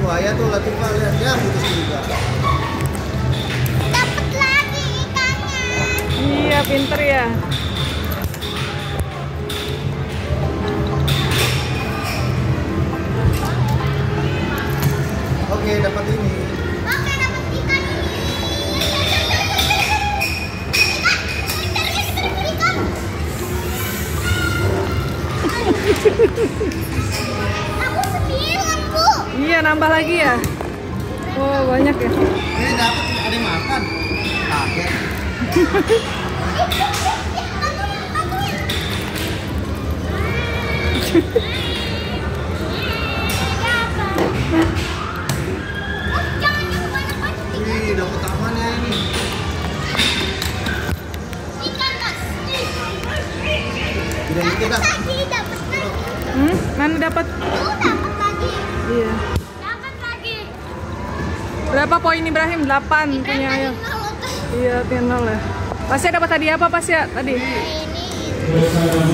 buaya tuh Latifah, lihat ya, putus juga. Dapat lagi ikannya. Iya, pinter ya. Oke, dapat ini. Oke, dapat ikan ini. Ikan. Aku 9, Bu. Iya, nambah lagi ya. Oh, banyak ya. Ini dapat ada yang makan. Kaget. Wih, dapat apaan ya ini? Ikan mas. Udah itu dah. Dapat lagi. Mana dapat? Dapat lagi. Iya. Dapat lagi. Berapa poin Ibrahim? 8 punya ayam. Iya, tinggal 0 ya. Pasnya dapat hadiah apa Pas ya tadi? Ini